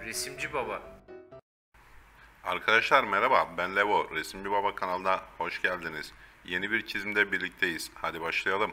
Resimci Baba. Arkadaşlar merhaba, ben Levo. Resimci Baba kanalına hoş geldiniz. Yeni bir çizimde birlikteyiz. Hadi başlayalım.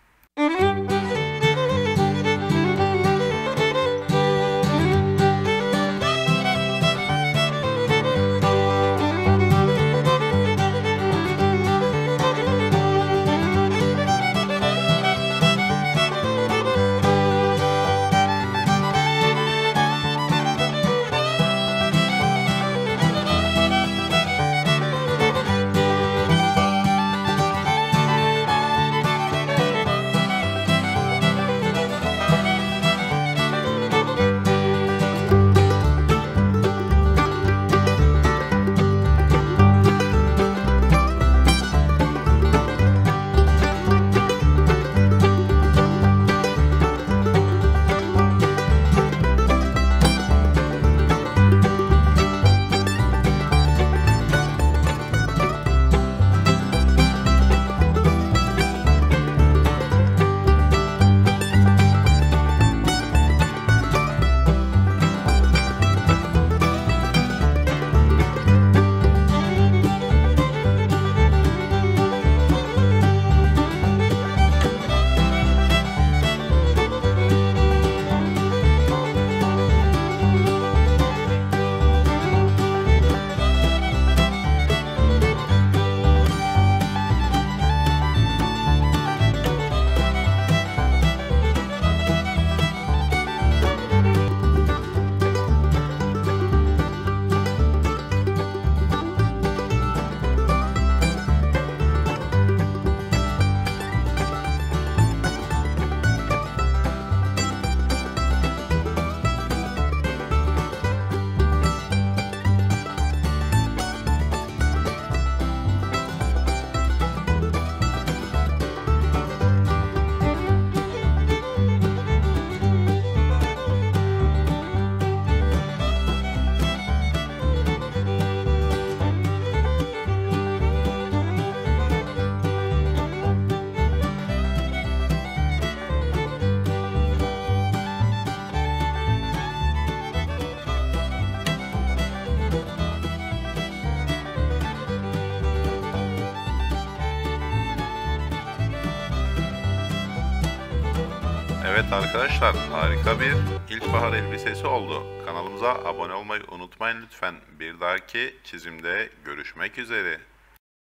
Evet arkadaşlar, harika bir ilkbahar elbisesi oldu. Kanalımıza abone olmayı unutmayın lütfen. Bir dahaki çizimde görüşmek üzere.